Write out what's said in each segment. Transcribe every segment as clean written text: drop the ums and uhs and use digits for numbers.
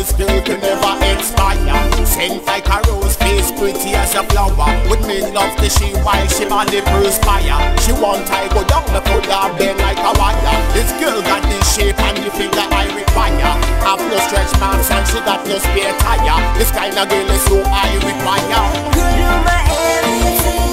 this girl can never expire. Scent like a rose, face pretty as a flower. Would make love to she while she body perspire. She want I go down the foot her bend like a wire. This girl got the shape and the figure I require. Have no stretch marks and she got no spare tire. This kind of girl is who I require. Girl, you're my everything.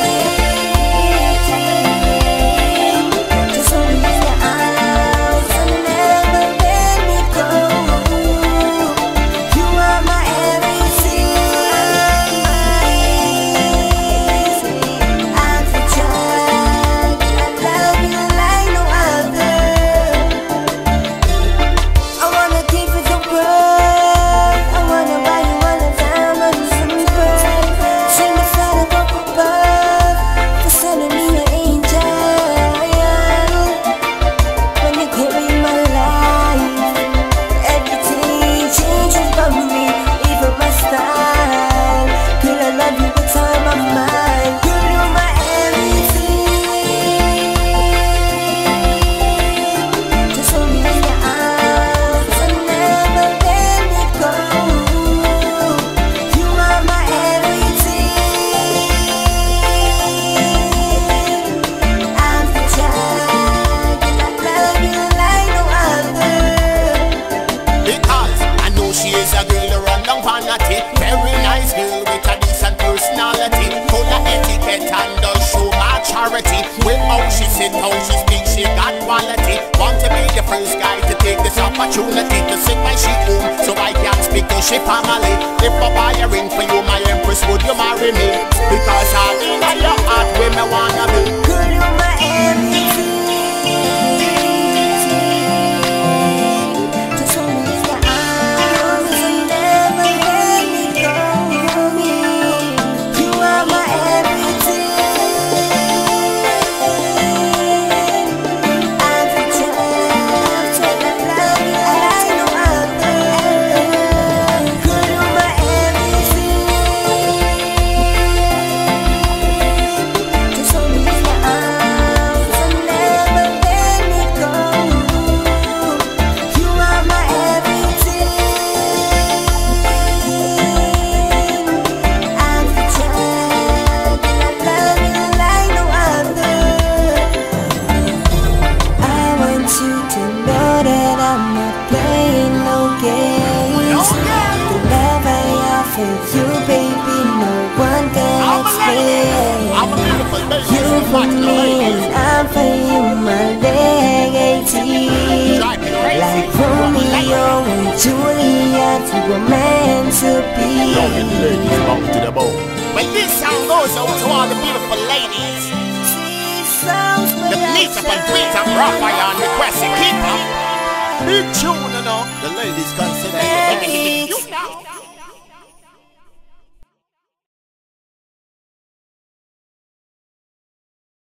Very nice girl with a decent personality, full of etiquette and does show my charity. With how she sit, how she speak, she got quality. Want to be the first guy to take this opportunity to sit my she home, so I can speak to she family. If I buy a ring for you, my empress, would you marry me? Because I'm in your heart where me wanna be. Girl, you're my everything. You, baby, no one can explain. You for me and I'm for you, my legacy. Like Romeo and Juliet, we were meant to be. But this song goes out to all the beautiful ladies. The police up and tweet and rock by on requesting keep up. Big tune, you know. The ladies consider it. You know.